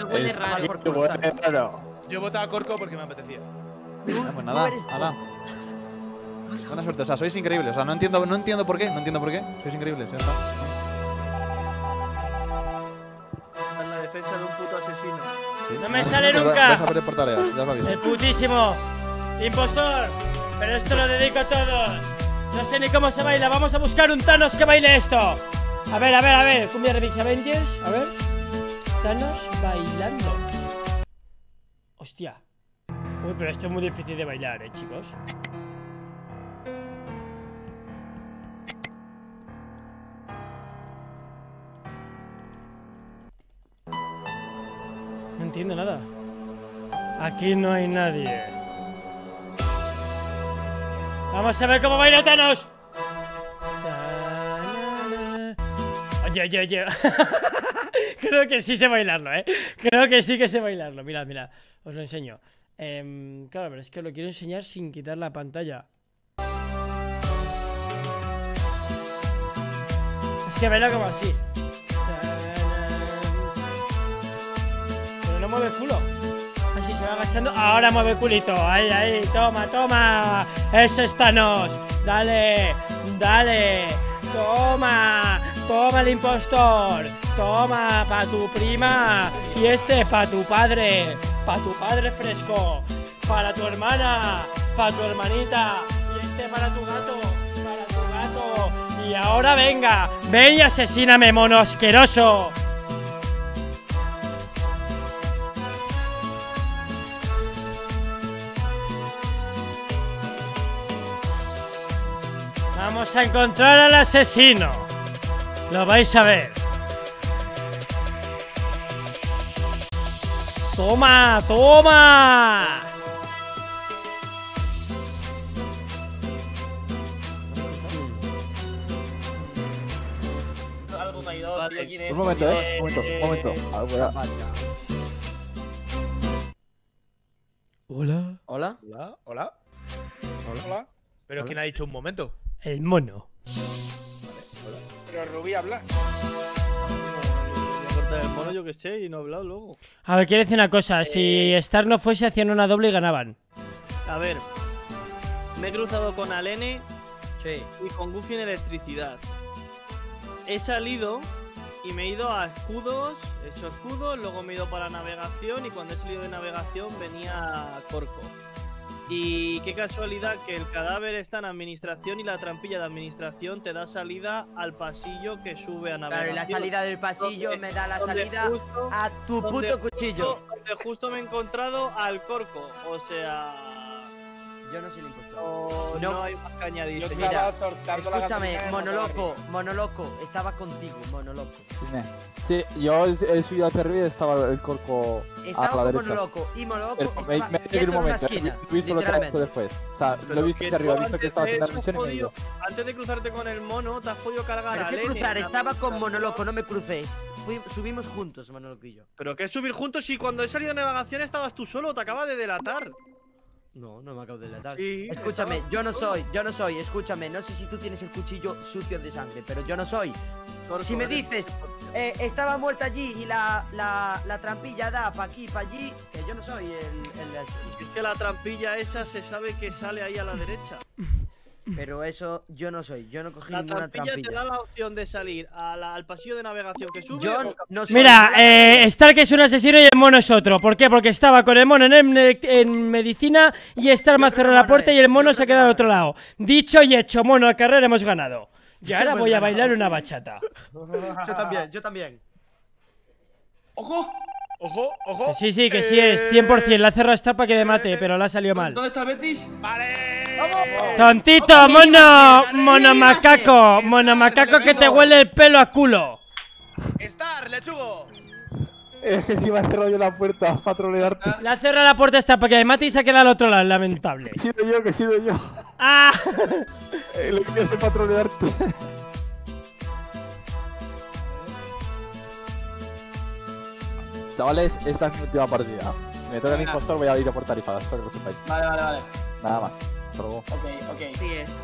Esto huele raro. Yo votaba a Corco porque me apetecía. Pues nada, hala. Buena suerte, o sea, sois increíbles. O sea, no entiendo por qué, Sois increíbles, ya está. En la defensa de un puto asesino. Sí. No me sale nunca. Vas a perder por tareas, ya os lo aviso. El putísimo impostor. Pero esto lo dedico a todos. No sé ni cómo se baila. Vamos a buscar un Thanos que baile esto. A ver. Cumbia Remix Avengers. A ver. Thanos bailando. Hostia. Uy, pero esto es muy difícil de bailar, chicos. No entiendo nada. Aquí no hay nadie. Vamos a ver cómo baila Thanos. Oye. Creo que sí sé bailarlo, Creo que sí que sé bailarlo. Mirad. Os lo enseño. Claro, pero es que lo quiero enseñar sin quitar la pantalla. Es que baila como así. Pero no mueve el culo. Así se va agachando. Ahora mueve el culito. Ahí. Toma. Ese es Thanos. Dale. Toma el impostor. Toma, pa' tu prima. Y este pa' tu padre. Pa' tu padre fresco. Para tu hermana. Pa' tu hermanita. Y este para tu gato. Y ahora venga. Ven y asesíname, mono asqueroso. Vamos a encontrar al asesino. Lo vais a ver. ¡Toma! Algo me ha ayudado, tío. ¿Quién es? Un momento. Hola. Hola. ¿Pero quién ha dicho un momento? El mono. Pero Rubí habla. Voy a cortar el mono, yo que sé, y no he hablado luego. A ver, quiero decir una cosa. Si Star no fuese, hacían una doble y ganaban. A ver, me he cruzado con Alene Sí. y con Goofy en electricidad. He salido y me he ido a escudos, he hecho escudos, luego me he ido para navegación y cuando he salido de navegación venía Corco. Y qué casualidad que el cadáver está en administración y la trampilla de administración te da salida al pasillo que sube a navegación. Claro, y la salida del pasillo Donde- me da la donde salida justo- a tu puto cuchillo. Donde justo me he encontrado al Corco, o sea... Yo no soy el impostor. No hay más que añadir. Yo señor. estaba tortando la Escúchame, gasolina y monoloco, estaba contigo, monoloco. Sí, yo he subido hacia arriba y estaba el Corco a Estaba la con derecha. monoloco y monoloco Pero estaba me he quieto un en una momento, esquina, he visto lo que ha hecho literalmente. después. O sea, Pero lo he visto que hacia arriba, he tú visto que antes estaba de haciendo la eso misión y me he ido. Antes de cruzarte con el mono, te has podido cargar Pero a qué Lenny cruzar, en la estaba con administración. monoloco, no me crucé. Subimos juntos, monoloco y yo. Pero que subir juntos y cuando he salido de navegación estabas tú solo, te acaba de delatar. No me acabo de delatar. Sí, Escúchame, estabas yo tú no soy, escúchame, no sé si tú tienes el cuchillo sucio de sangre, pero yo no soy. Corco, Si me eres- dices, estaba muerta allí y la trampilla da pa' aquí, pa' allí, que yo no soy el asesino. Es que la trampilla esa se sabe que sale ahí a la derecha. Pero eso yo no soy, yo no cogí La ninguna trampilla te da trampilla. la opción de salir al pasillo de navegación que sube. Yo no soy. Mira, Stark es un asesino y el mono es otro. ¿Por qué? Porque estaba con el mono en medicina y Stark me ha Yo creo cerrado que la mono puerta es, y el yo mono creo se ha que quedado al mono otro es. lado. Dicho y hecho, mono, la carrera hemos ganado. Y ahora Hemos voy a ganado. bailar una bachata. Yo también. ¡Ojo! ¡Ojo! Que sí, que sí es, 100%. La ha cerrado Stark para que me mate, pero la ha salido mal. ¿Dónde está el Betis? ¡Vale! Tontito, mono macaco que te huele el pelo a culo. ¡Star, lechugo! Encima he cerrado yo la puerta para trolearte. Le ha cerrado la puerta a Stark para que me mate y se ha quedado al otro lado, lamentable. Que he sido yo. ¡Ah! Lo que hacer para trolearte. Chavales, esta es mi última partida. Si me toca el impostor voy a ir a por tarifadas, solo que lo sepáis. Vale. Nada más. Hasta luego. Ok. Sí es.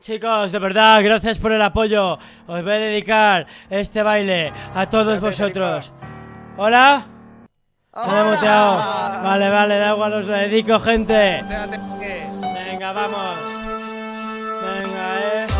Chicos, de verdad, gracias por el apoyo. Os voy a dedicar este baile a todos vosotros. ¿Hola? Me he muteado. Vale, da igual, os lo dedico, gente. Venga, vamos. Venga,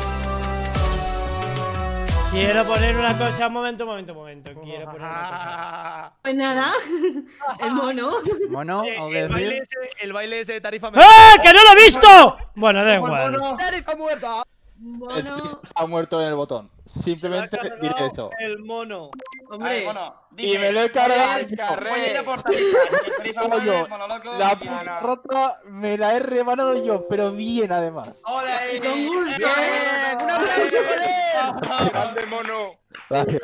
Quiero poner una cosa, un momento. Quiero poner una cosa. Pues nada, el mono. ¿Mono? ¿O qué decir? El baile ese de tarifa. ¡Que no lo he visto! Bueno, da igual. ¡Tarifa muerta! Mono. Está muerto en el botón. Simplemente Se lo ha diré cargado eso. El mono. Hombre, Y me lo he cargado. Yo. La puta rota me la he rebanado yo, pero bien además. y con gusto. ¡Bien! ¡Un aplauso, joder! ¡Grande mono! Gracias.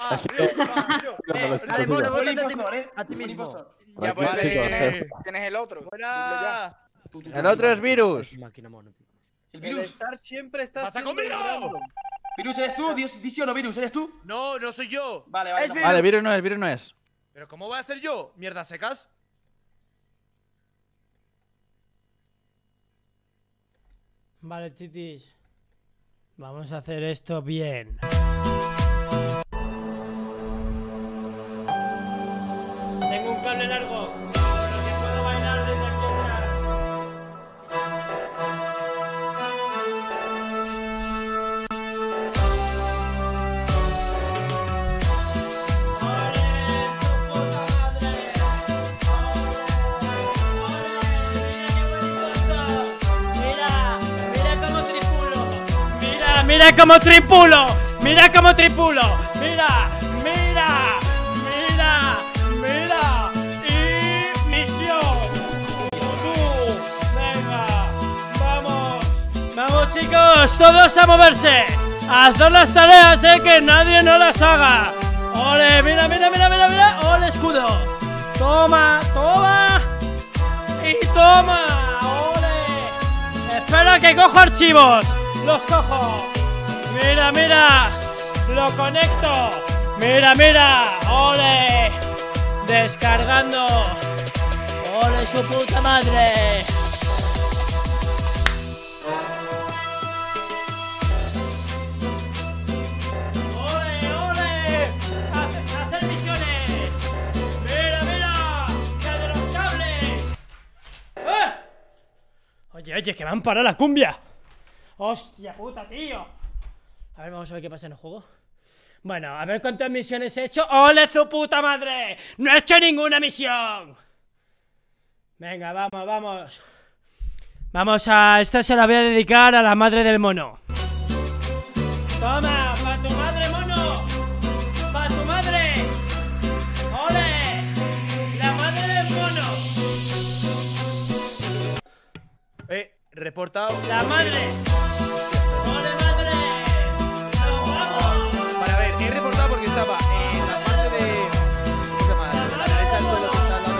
Dale, mono, vótate a ti mismo. Ya pues, Tranquilo, chicos. tienes el otro. ¡Buena! El otro es virus. Máquina mono, tío. El Star siempre está. ¡Pasa siempre conmigo! random. Virus, ¿eres tú? Di sí o no, Virus, ¿eres tú? No, no soy yo. Vale, Es vale. Virus. Vale, virus no es. ¿Pero cómo voy a ser yo? ¿Mierdas secas? Vale, chitis. Vamos a hacer esto bien. Tengo un cable largo, con el que puedo bailar desde aquí atrás. Mira cómo tripulo, mira cómo tripulo, mira, y misión. Venga, vamos chicos, todos a moverse, a hacer las tareas, que nadie no las haga. Ole, mira, ole escudo, toma, y toma, ole. Espera que cojo archivos. Los cojo. Mira. Lo conecto. Mira. Ole. Descargando. Ole su puta madre. Ole. Hacer misiones. Mira. De los cables. Oye, que me han parado la cumbia. ¡Hostia puta, tío! A ver, vamos a ver qué pasa en el juego. Bueno, a ver cuántas misiones he hecho. ¡Ole su puta madre! ¡No he hecho ninguna misión! Venga, vamos. Vamos a... Esta se la voy a dedicar a la madre del mono. ¡Toma! ¡Pa' tu madre, mono! ¡Pa' tu madre! ¡Ole! ¡La madre del mono! Reportado. ¡La madre! ¡Ole, madre! ¡Nos vamos! Para ver, he reportado porque estaba en la parte de. ¿Cómo se llama? La derecha del suelo que está al lado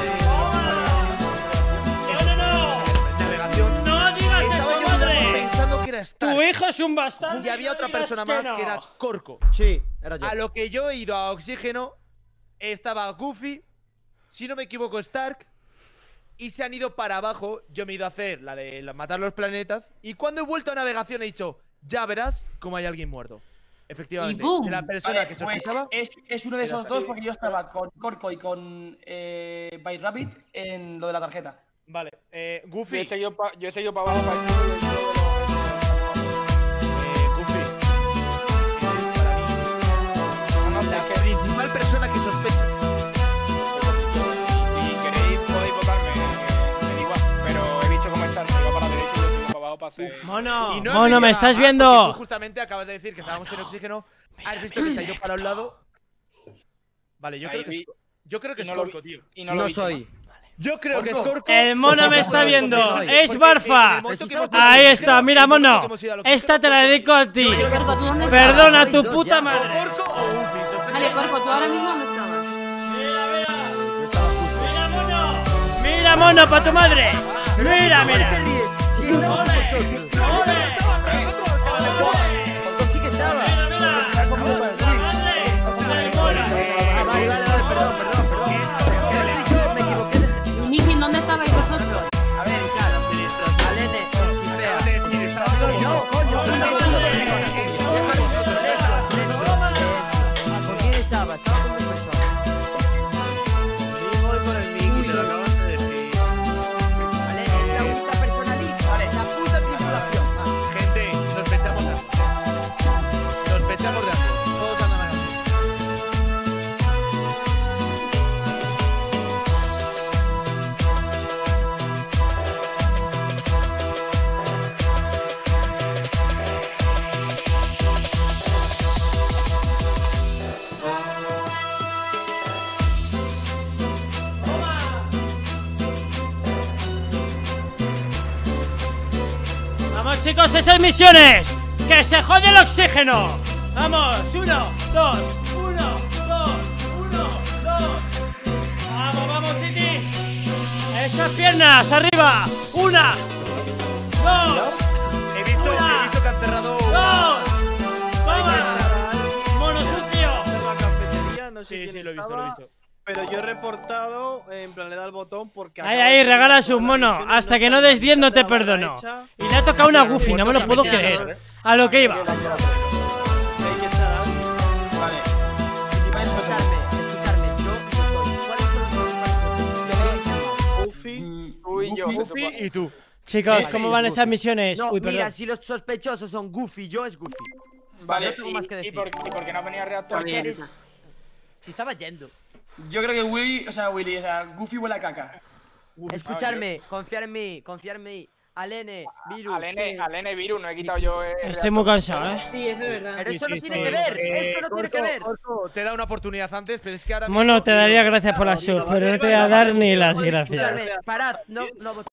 de. Navegación. ¡No digas Estaba eso, yo madre! pensando que era Star. Tu hijo es un bastardo. Y había otra persona más que era Corco. Sí, era yo. A lo que yo he ido a Oxígeno, estaba Goofy, si no me equivoco, Stark. Y se han ido para abajo. Yo me he ido a hacer la de matar los planetas. Y cuando he vuelto a navegación he dicho, ya verás cómo hay alguien muerto. Efectivamente. Y ¡boom! De la persona Vale, que pues sospechaba. es uno de esos dos porque yo estaba con Corco y con Bite Rabbit en lo de la tarjeta. Vale, Goofy. Yo he seguido para abajo para Goofy. Para mí. La principal persona que sospecho. Si queréis podéis votarme, me da igual. Pero he visto cómo estar, se va para la derecha y yo sigo para abajo para hacer. Mono, Y no mono, ¿me estás viendo? Porque tú justamente acabas de decir que estábamos en Oxígeno. Has visto que se ha ido para un lado. Vale, yo creo que es Corco, tío. Y no lo No he visto, soy. Yo creo que es Corco. El mono me está viendo. Es Porque Barfa. en el momento que hemos- Ahí está, mira, en el momento mono. que hemos ido al Oxígeno, Esta te la dedico a ti. Corco, ¿tú dónde Perdona, estabas? tu puta madre. ¿Corco o Goofy? Vale, Corco, ¿tú ahora mismo dónde estabas? Mira, mono. Mira, mono, pa' tu madre. Mira. ¿Cómo te ríes? Sí, estamos Ole. nosotros. Ole. Sí que estaba. Ah, vale, perdón. ¿Qué le he dicho? Me equivoqué de... Nijin, ¿dónde estabais vosotros? A ver, claro, ministros. Alene, esquipea. No, coño. Vamos, chicos, esas misiones. ¡Que se jode el oxígeno! Vamos, 1, 2, 1, 2, 1, 2. Vamos, vamos, Titi. Esas piernas, arriba. 1, 2. He visto que han cerrado. 2. Toma. Mono sucio. La cafetería, no sé Sí, quién sí, lo he visto, estaba, lo he visto. Pero yo he reportado, en plan, le he dado el botón porque... Ahí, acaba ahí, de regala terminar sus todas las monos. misiones, Hasta que está no des 10 no te la barra perdono. hecha. Y le ha tocado una Goofy, no me lo puedo creer. A lo que iba. Hay que estar alto. Vale. Escucharme, yo soy. ¿Cuáles son los Goofy. Tú y yo. Goofy y tú. Chicos, Sí, ¿cómo sí, van es esas Goofy. misiones? No, Uy, mira, perdón. si los sospechosos son Goofy, yo es Goofy. Vale, No tengo más que decir. ¿y por qué no has venido a reactor? Porque eres... Si estaba yendo. Yo creo que Willy, o sea, Goofy huele a caca. Escucharme, confiar en mí. Alene, Virus. Alene Virus, no he quitado yo. Estoy muy cansado, ¿eh? Sí, eso es verdad. Pero eso no Sí, tiene sí, que ver, sí. esto no tiene que ver. Corco, te da una oportunidad antes, pero es que ahora Mono, mismo- te daría gracias por la sub, pero no te voy a dar ni las gracias. Escuchadme, parad, no